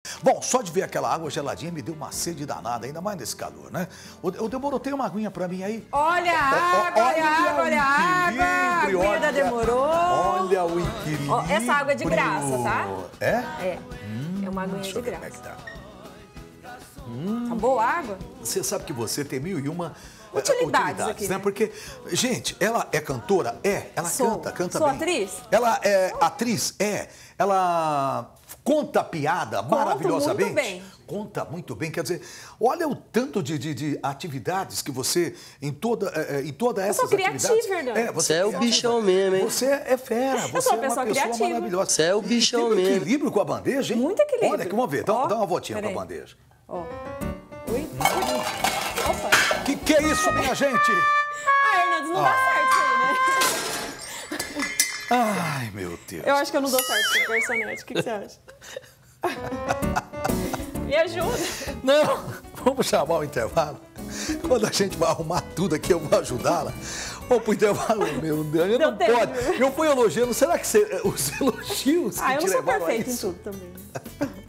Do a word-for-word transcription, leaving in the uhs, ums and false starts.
Bom, só de ver aquela água geladinha me deu uma sede danada, ainda mais nesse calor, né? O, o Demorou, tem uma aguinha pra mim aí? Olha a água, olha a água, olha a água. A aguinha da Demorou. Olha o equilíbrio. Ó, essa água é de graça, tá? É? É. Hum, é uma aguinha de graça. Como é que tá? Hum. Tá boa a água? Você sabe que você tem mil e uma utilidades, utilidades aqui, né? né? Porque, gente, ela é cantora? É. Ela Sou. canta, canta Sou bem. atriz? Ela é atriz? É. Ela conta piada Conto maravilhosamente? muito bem. Conta muito bem. Quer dizer, olha o tanto de, de, de atividades que você, em toda, em toda essas atividades... Eu sou criativa, Hernando. É, você é o bichão mesmo, hein? Você é fera. Você Eu sou uma é uma pessoa pessoa criativa. maravilhosa. Você é o bichão e tem um mesmo. equilíbrio com a bandeja, hein? Muito equilíbrio. Olha aqui, vamos ver. Dá, Ó, dá uma voltinha com a peraí. bandeja. Ó. Ui. Opa. Que que é isso, minha gente? Ah, Hernando, não dá certo isso aí, né? Ai, meu Deus. Eu acho que eu não dou certo com o personagem. O que, que você acha? Me ajuda. Não, vamos chamar o intervalo. Quando a gente vai arrumar tudo aqui, eu vou ajudá-la. Vamos pro intervalo, meu Deus. Deu Não tempo. pode. Eu fui elogiando. Será que você, os elogios que Ah, eu te não sou levaram a perfeita em isso? tudo também.